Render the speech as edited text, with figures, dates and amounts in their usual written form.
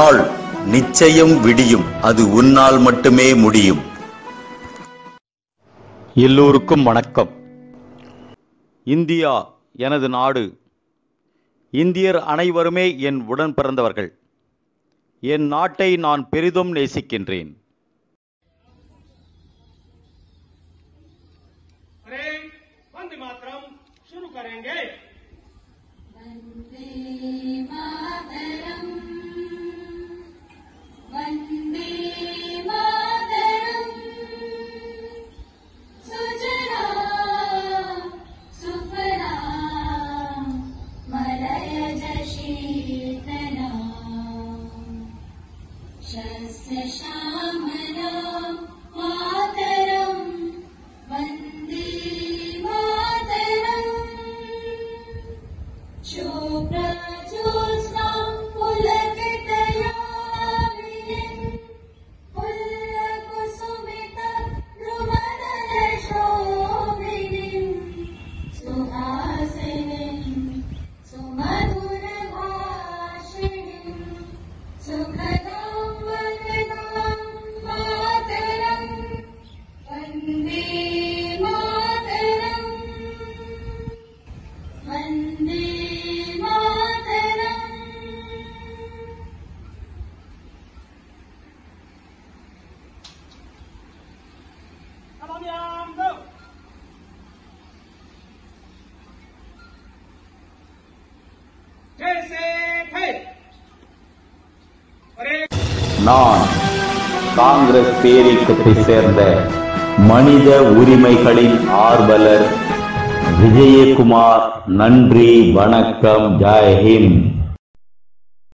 நாள் நிச்சயம் விடியும். அது உன்னால் மட்டுமே முடியும். எல்லோருக்கும் வணக்கம். இந்தியா எனது நாடு. இந்தியர் அனைவருமே என் உடன் பிறந்தவர்கள். என் நாட்டை நான் பெரிதும் நேசிக்கின்றேன். वंदे मातरम शुरू करेंगे। वंदे मातरम, वंदे मातरम, सुजला सुफला मलयज शीतला शस्य श्यामला मातरम वंदे मातरम। शुभ्रज्योत्स्ना पुलकितयामिनीं पुल्लकुसुमितद्रुमदलशोभिनीं सुहासिनीं सुमधुरभाषिणीं सुखदां वरदां मातरं वन्दे मातरम् वन्दे मातरम्। जैसे थे நான் காங்கிரஸ் பேரியக்கத்தை சேர்ந்த மனித உரிமைகளின் ஆர்வலர் விஜயகுமார். நன்றி, வணக்கம், ஜெய் ஹிந்த்.